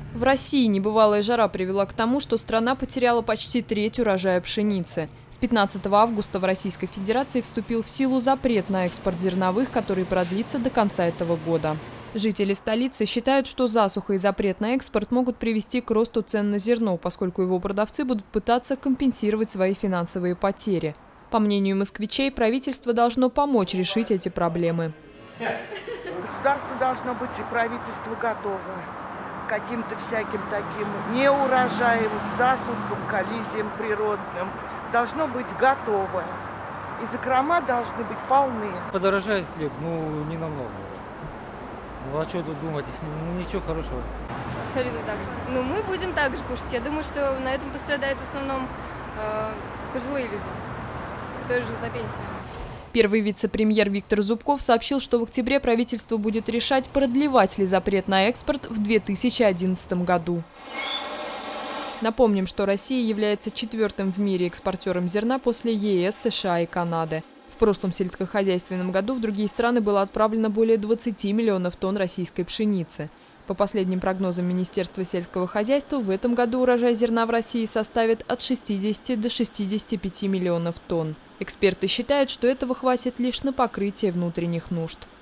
В России небывалая жара привела к тому, что страна потеряла почти треть урожая пшеницы. С 15 августа в Российской Федерации вступил в силу запрет на экспорт зерновых, который продлится до конца этого года. Жители столицы считают, что засуха и запрет на экспорт могут привести к росту цен на зерно, поскольку его продавцы будут пытаться компенсировать свои финансовые потери. По мнению москвичей, правительство должно помочь решить эти проблемы. Государство должно быть и правительство готово к каким-то всяким таким неурожаям, засухам, коллизиям природным. Должно быть готово. И закрома должны быть полны. Подорожает хлеб, не намного. А что тут думать? Ничего хорошего. Абсолютно так же. Мы будем так же кушать. Я думаю, что на этом пострадают в основном пожилые люди, которые живут на пенсии. Первый вице-премьер Виктор Зубков сообщил, что в октябре правительство будет решать, продлевать ли запрет на экспорт в 2011 году. Напомним, что Россия является четвертым в мире экспортером зерна после ЕС, США и Канады. В прошлом сельскохозяйственном году в другие страны было отправлено более 20 миллионов тонн российской пшеницы. По последним прогнозам Министерства сельского хозяйства, в этом году урожай зерна в России составит от 60 до 65 миллионов тонн. Эксперты считают, что этого хватит лишь на покрытие внутренних нужд.